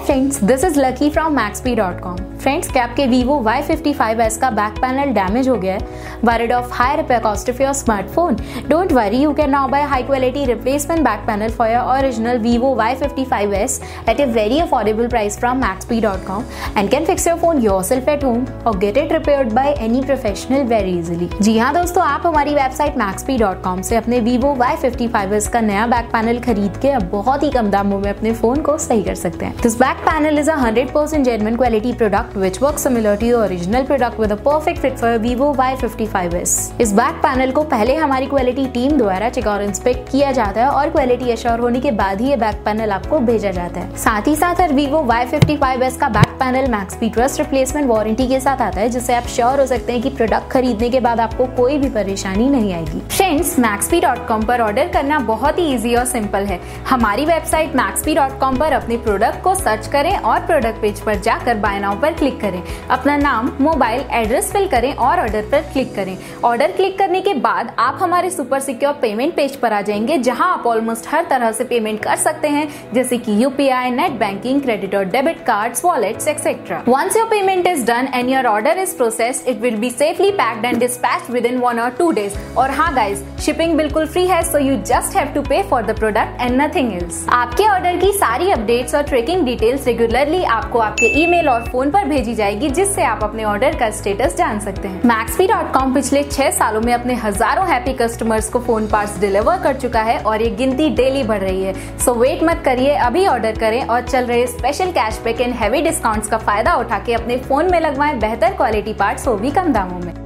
Friends, this is Lucky from maxp.com। Friends, क्या आपके Vivo Y55s का बैक पैनल डैमेज हो गया है? Worried of high repair cost of your smartphone? Don't worry, you can now buy high quality replacement back panel for your original Vivo Y55s at a very affordable price from maxp.com and can fix your phone yourself at home or get it repaired by any professional very easily। जी हाँ दोस्तों, आप हमारी website maxp.com से अपने Vivo Y55s का नया back panel खरीद के अब बहुत ही कम दामों में अपने फोन को सही कर सकते हैं। This back panel is a 100% genuine quality product which works similar to your original product with a perfect fit for your Vivo Y55s। इस बैक पैनल को पहले हमारी क्वालिटी टीम द्वारा चेक और इंस्पेक्ट किया जाता है और क्वालिटी एश्योर होने के बाद ही ये बैक पैनल आपको भेजा जाता है। साथ ही साथ हर Vivo Y55s का back panel Maxp trust replacement warranty के साथ आता है, जिससे आप श्योर हो सकते हैं कि प्रोडक्ट खरीदने के बाद आपको कोई भी परेशानी नहीं आएगी। फ्रेंड्स, maxp.com पर ऑर्डर करना बहुत ही इजी और सिंपल है। हमारी वेबसाइट maxp.com पर अपने प्रोडक्ट को सर्च करें और प्रोडक्ट पेज पर जाकर बाय नाउ पर क्लिक करें। अपना नाम, मोबाइल एड्रेस फिल करें और ऑर्डर पर क्लिक करें। ऑर्डर क्लिक करने के बाद आप हमारे सुपर सिक्योर पेमेंट पेज पर आ जाएंगे, जहां आप ऑलमोस्ट हर तरह से पेमेंट कर सकते हैं, जैसे कि UPI, नेट बैंकिंग, क्रेडिट और debit cards, wallets etcetera. Once your payment is done and your order is processed, it will be safely packed and dispatched within 1 or 2 days। और हाँ गाइज, शिपिंग बिल्कुल free है, so you just have to pay for the product and nothing else। आपके order की सारी updates और tracking details regularly आपको आपके ईमेल और फोन पर भेजी जाएगी, जिससे आप अपने ऑर्डर का स्टेटस जान सकते हैं। maxp.com पिछले 6 सालों में अपने हजारों हैप्पी कस्टमर्स को फोन पार्ट्स डिलीवर कर चुका है और ये गिनती डेली बढ़ रही है। सो वेट मत करिए, अभी ऑर्डर करें और चल रहे special cashback and heavy discounts का फायदा उठा के अपने फोन में लगवाएं बेहतर क्वालिटी पार्ट्स, वो भी कम दामों में।